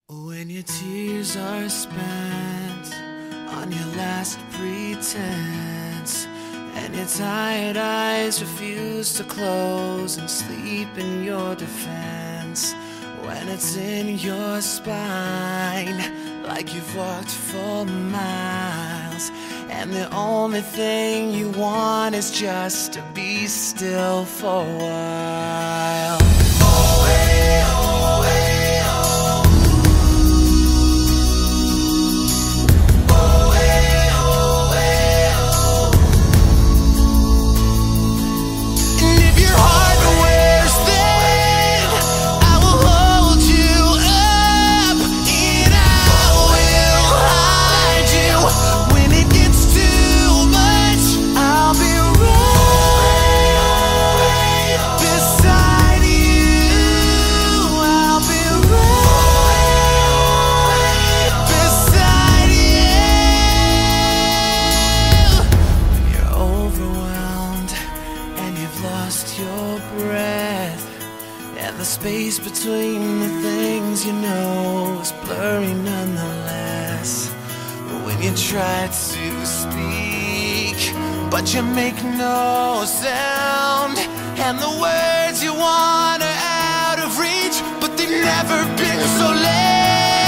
When your tears are spent on your last pretense, and your tired eyes refuse to close and sleep in your defense, when it's in your spine like you've walked for miles, and the only thing you want is just to be still for a while. Oh, hey, oh, hey. Your breath, and the space between the things you know is blurry nonetheless. When you try to speak, but you make no sound, and the words you want are out of reach, but they've never been so late.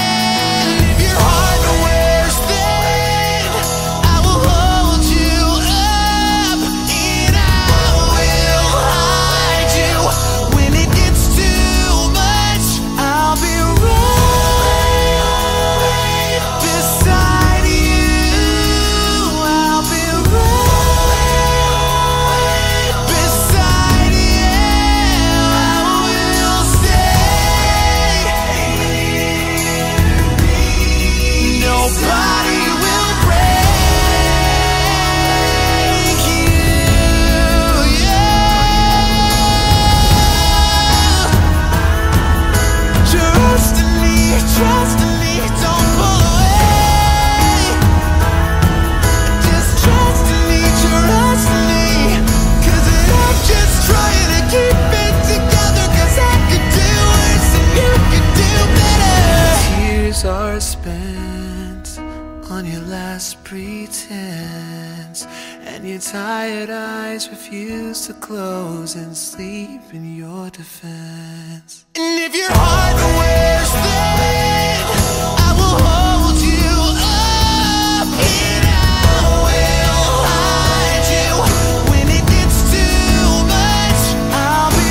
Are spent on your last pretense, and your tired eyes refuse to close and sleep in your defense. And if your heart wears thin, I will hold you up, and I will hide you. When it gets too much, I'll be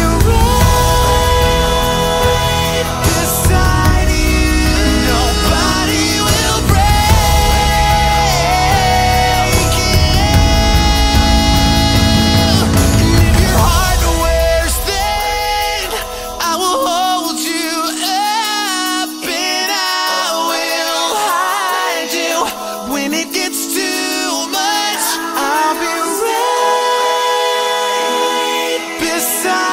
right beside you. When it gets too much, I'll be right beside you.